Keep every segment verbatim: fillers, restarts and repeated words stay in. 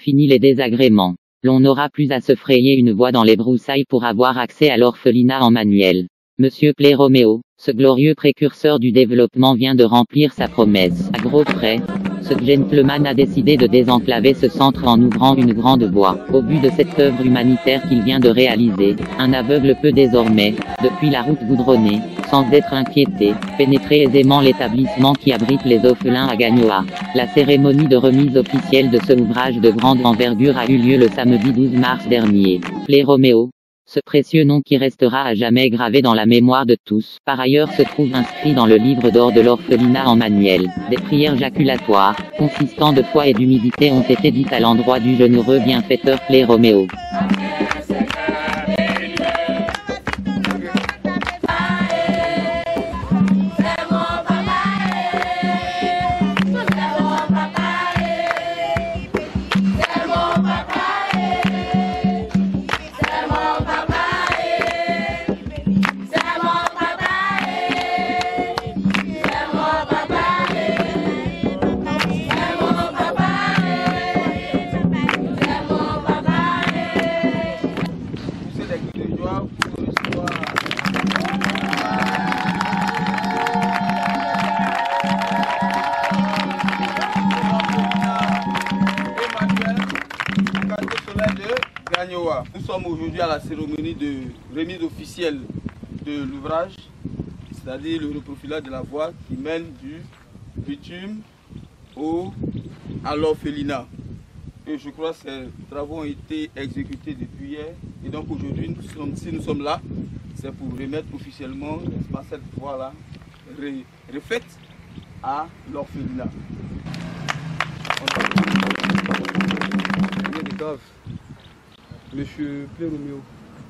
Fini les désagréments. L'on n'aura plus à se frayer une voie dans les broussailles pour avoir accès à l'orphelinat en manuel. Monsieur Plé-Roméo, ce glorieux précurseur du développement vient de remplir sa promesse. À gros frais, ce gentleman a décidé de désenclaver ce centre en ouvrant une grande voie. Au but de cette œuvre humanitaire qu'il vient de réaliser, un aveugle peut désormais, depuis la route goudronnée, sans être inquiété, pénétrer aisément l'établissement qui abrite les orphelins à Gagnoa. La cérémonie de remise officielle de ce ouvrage de grande envergure a eu lieu le samedi douze mars dernier. Plé-Roméo, ce précieux nom qui restera à jamais gravé dans la mémoire de tous. Par ailleurs se trouve inscrit dans le livre d'or de l'orphelinat en manuel. Des prières jaculatoires, consistant de foi et d'humilité ont été dites à l'endroit du jeune heureux bienfaiteur Plé-Roméo. Nous sommes aujourd'hui à la cérémonie de remise officielle de l'ouvrage, c'est-à-dire le reprofilage de la voie qui mène du bitume au, à l'orphelinat. Et je crois que ces travaux ont été exécutés depuis hier. Et donc aujourd'hui, si nous sommes là, c'est pour remettre officiellement cette voie-là refaite à l'orphelinat. Monsieur Plé-Roméo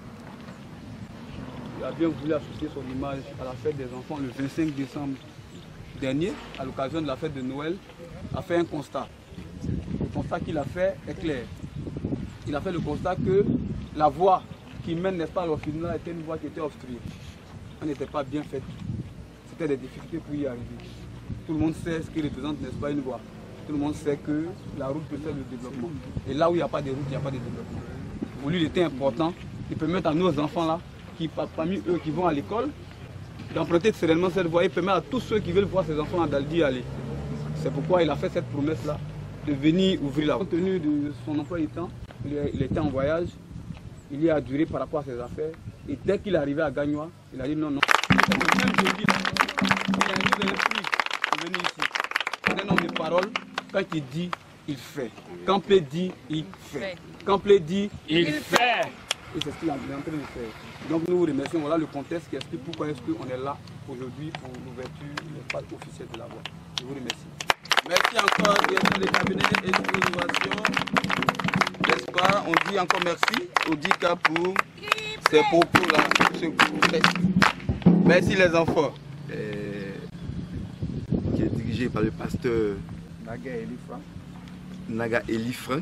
a bien voulu associer son image à la fête des enfants le vingt-cinq décembre dernier, à l'occasion de la fête de Noël, a fait un constat. Le constat qu'il a fait est clair. Il a fait le constat que la voie qui mène, n'est-ce pas, à l'orphelinat était une voie qui était obstruée. Elle n'était pas bien faite. C'était des difficultés pour y arriver. Tout le monde sait ce qui représente, n'est-ce pas, une voie. Tout le monde sait que la route peut faire le développement. Et là où il n'y a pas de route, il n'y a pas de développement. Pour lui, il était important de permettre à nos enfants là, qui, parmi eux qui vont à l'école, d'emprunter sereinement cette voie et permettre à tous ceux qui veulent voir ces enfants à Daldi aller. C'est pourquoi il a fait cette promesse-là de venir ouvrir la voie. Compte tenu de son emploi du temps, il était en voyage, il y a duré par rapport à ses affaires. Et dès qu'il est arrivé à Gagnoa, il a dit non, non. Même jeudi, il a eu de l'esprit de venir ici. C'est un homme de parole, quand il dit, il fait. Quand Plé dit, il fait. Quand Plé dit, il fait. Et c'est ce qu'il est en train de faire. Donc nous vous remercions. Voilà le contexte qui explique pourquoi est-ce qu'on est là aujourd'hui pour l'ouverture de l'espace officiel de la voie. Je vous remercie. Merci encore, directeur des cabinets et de l'innovation. N'est-ce pas? On dit encore merci au D I C A pour ces propos-là, ce contexte. Merci les enfants. Euh, qui est dirigé par le pasteur Naga Elifran. Naga Elifran,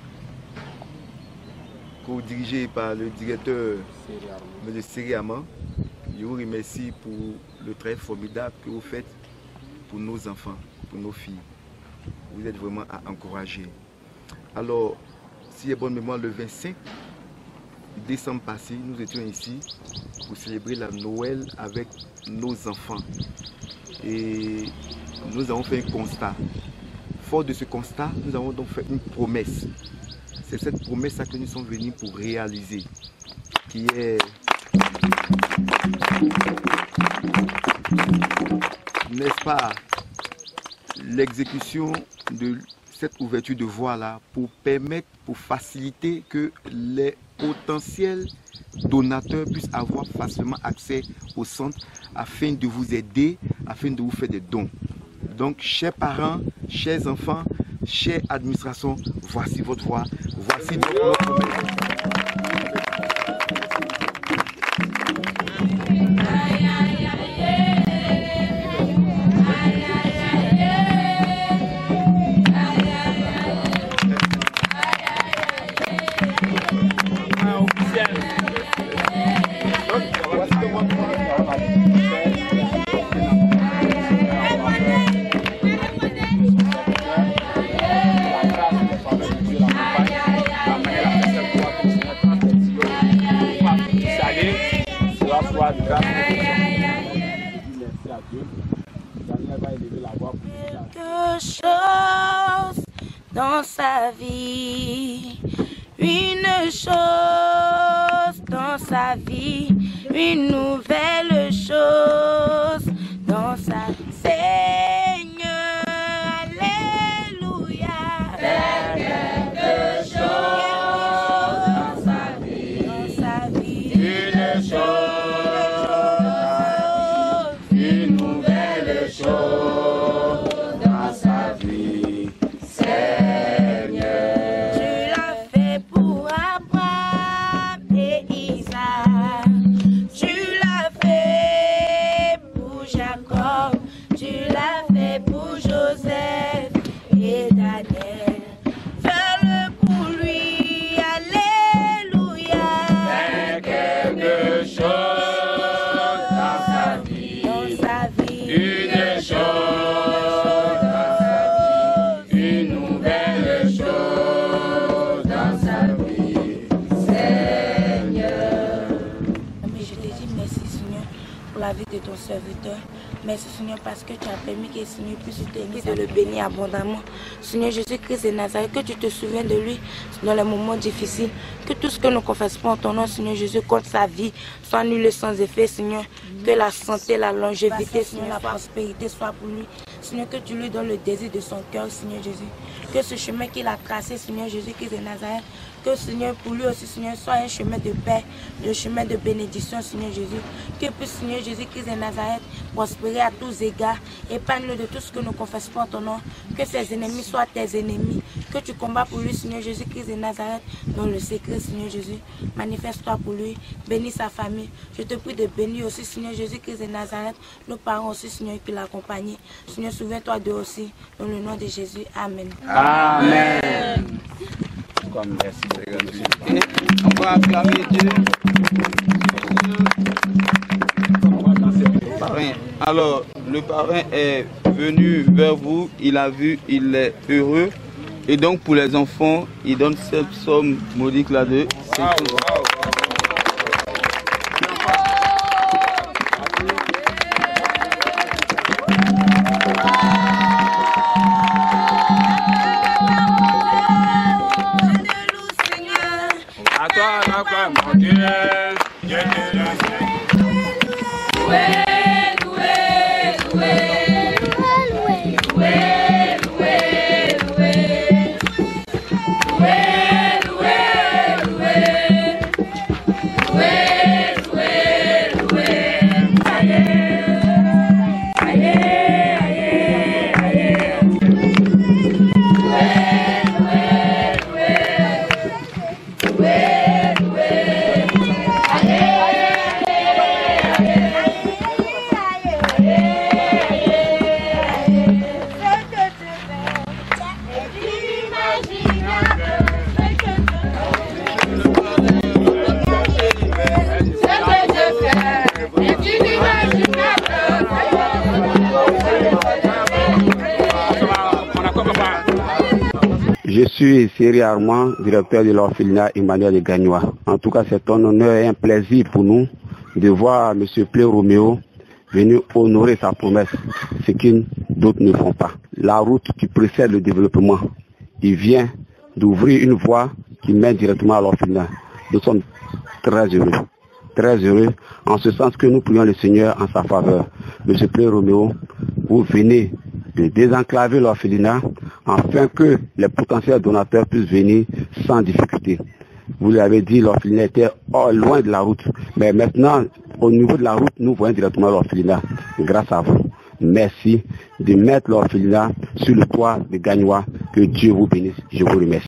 co-dirigé par le directeur M. Seriama. Je vous remercie pour le travail formidable que vous faites pour nos enfants, pour nos filles. Vous êtes vraiment à encourager. Alors, si j'ai bonne mémoire, le vingt-cinq décembre passé, nous étions ici pour célébrer la Noël avec nos enfants. Et nous avons fait un constat. Fort de ce constat, nous avons donc fait une promesse. C'est cette promesse que nous sommes venus pour réaliser, qui est n'est-ce pas, l'exécution de cette ouverture de voie là pour permettre, pour faciliter que les potentiels donateurs puissent avoir facilement accès au centre afin de vous aider, afin de vous faire des dons. Donc, chers parents, chers enfants, chère administration, voici votre voix, voici notre promesse. Bye. Dieu. Daniel va élever la voix pour quelque chose dans sa vie, une chose dans sa vie, une nouvelle chose dans sa vie. Seigneur, alléluia. Fais quelque chose dans sa vie, dans sa vie, une chose, une nouvelle chose dans sa vie. Seigneur, tu l'as fait pour Abraham et Isaac, tu l'as fait pour Jacob, tu l'as fait pour Joseph et Daniel. Fais-le pour lui, alléluia. Fais quelque chose dans sa vie, dans sa vie, une chose dans sa vie, une nouvelle chose dans sa vie. Seigneur. Mais je te dis merci, Seigneur, pour la vie de ton serviteur. Merci, Seigneur, parce que tu as permis que le Seigneur puisse t'aider de le bénir abondamment. Seigneur Jésus-Christ de Nazareth, que tu te souviens de lui dans les moments difficiles. Que tout ce que nous confessons en ton nom, Seigneur Jésus, contre sa vie, soit nul et sans effet, Seigneur. Que la santé, la longévité, Seigneur, la prospérité soit pour lui. Seigneur, que tu lui donnes le désir de son cœur, Seigneur Jésus. Que ce chemin qu'il a tracé, Seigneur Jésus-Christ de Nazareth, que Seigneur, pour lui aussi, Seigneur, soit un chemin de paix, un chemin de bénédiction, Seigneur Jésus. Que puisse, Seigneur Jésus-Christ de Nazareth, prospérer à tous égards. Épargne-le de tout ce que nous confessons en ton nom. Que ses ennemis soient tes ennemis. Que tu combats pour lui, Seigneur Jésus-Christ de Nazareth, dans le secret, Seigneur Jésus. Manifeste-toi pour lui. Bénis sa famille. Je te prie de bénir aussi, Seigneur Jésus-Christ de Nazareth, nos parents aussi, Seigneur, qui l'accompagnent. Seigneur, souviens-toi d'eux aussi. Dans le nom de Jésus. Amen. Amen. Comme merci, Et on va acclamer Dieu. Parrain. Alors, le parrain est venu vers vous, il a vu, il est heureux. Et donc, pour les enfants, il donne cette somme modique là de cinq euros. à toi la gloire, mon Dieu, Dieu te la Je suis Thierry Armand, directeur de l'orphelinat Emmanuel de Gagnoa. En tout cas, c'est un honneur et un plaisir pour nous de voir M. Plé Roméo venir honorer sa promesse, ce que d'autres ne font pas. La route qui précède le développement, il vient d'ouvrir une voie qui mène directement à l'orphelinat. Nous sommes très heureux, très heureux, en ce sens que nous prions le Seigneur en sa faveur. M. Plé Roméo, vous venez de désenclaver l'orphelinat afin que les potentiels donateurs puissent venir sans difficulté. Vous l'avez dit, l'orphelinat était loin de la route. Mais maintenant, au niveau de la route, nous voyons directement l'orphelinat. Grâce à vous. Merci de mettre l'orphelinat sur le toit de Gagnoa. Que Dieu vous bénisse. Je vous remercie.